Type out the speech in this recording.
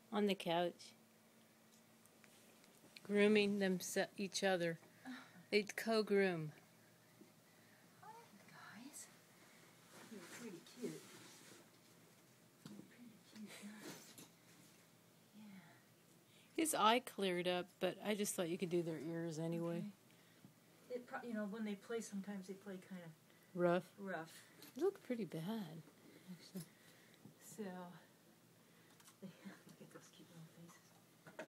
on the couch, grooming each other. They co-groom. Hi, guys. You're pretty cute. You're pretty cute, guys. Yeah. His eye cleared up, but I just thought you could do their ears anyway. Okay. You know, when they play, sometimes they play kind of Rough. rough. They look pretty bad, actually. So, they